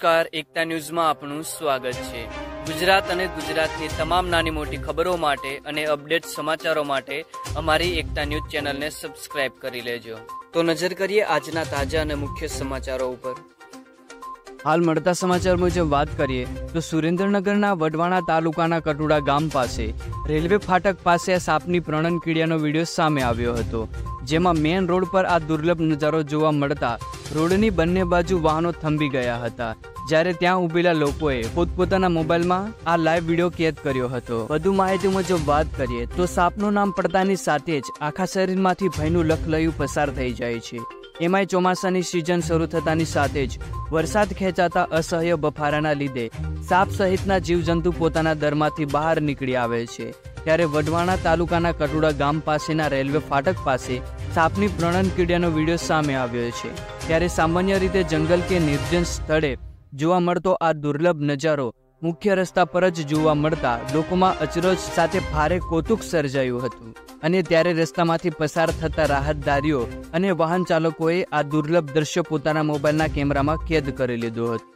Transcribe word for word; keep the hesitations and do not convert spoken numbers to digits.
નમસ્કાર, એકતા ન્યૂઝમાં આપનું સ્વાગત છે। ગુજરાત અને ગુજરાતની તમામ નાની મોટી ખબરો માટે અને અપડેટ સમાચારો માટે અમારી એકતા ન્યૂઝ ચેનલને સબસ્ક્રાઇબ કરી લેજો। તો નજર કરીએ આજના તાજા અને મુખ્ય સમાચારો ઉપર। હાલ મળતા સમાચાર મુજબ વાત કરીએ તો સુરેન્દ્રનગરના વઢવાણા તાલુકાના કટુડા ગામ પાસે રેલવે ફાટક પાસે સાપની પ્રણન કીડિયાનો વિડીયો સામે આવ્યો હતો, જેમાં મેન રોડ પર આ દુર્લભ નજારો જોવા મળતા રોડની બંને બાજુ વાહનો થંભી ગયા હતા, જ્યારે ત્યાં ઉભેલા લોકોએ પોતપોતાના મોબાઈલમાં આ લાઈવ વિડીયો કેદ કર્યો હતો। વધુ માહિતી મુજબ વાત કરીએ તો સાપનું નામ પડતાની સાથે જ આખા શરીરમાંથી ભયનું લખલયું પસાર થઈ જાય છે। એમાંય ચોમાસાની સિઝન શરૂ થતાની સાથે જ વરસાદ ખેંચાતા અસહ્ય બફારાના લીધે સાપ સહિતના જીવજંતુ પોતાના દરમાંથી બહાર નીકળી આવે છે। ત્યારે વઢવાણા તાલુકાના કટુડા ગામ પાસેના રેલવે ફાટક પાસે સાપની પ્રણન કીડિયાનો વિડીયો સામે આવ્યો છે। ત્યારે સામાન્ય રીતે જંગલ કે નિર્જન સ્થળે જોવા મળતો આ દુર્લભ નજારો મુખ્ય રસ્તા પર જ જોવા મળતા લોકોમાં અચરજ સાથે ભારે કૌતુક સર્જાયું હતું, અને ત્યારે રસ્તામાંથી પસાર થતા રાહતદારીઓ અને વાહન ચાલકોએ આ દુર્લભ દ્રશ્ય પોતાના મોબાઈલના કેમેરામાં કેદ કરી લીધો હતો।